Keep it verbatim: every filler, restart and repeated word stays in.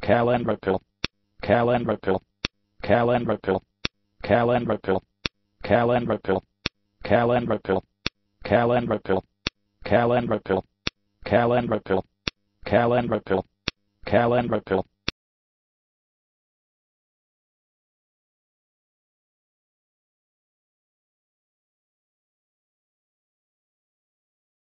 calendrical, calendrical, calendrical, calendrical, calendrical, calendrical, calendrical, calendrical, calendrical, calendrical, calendrical,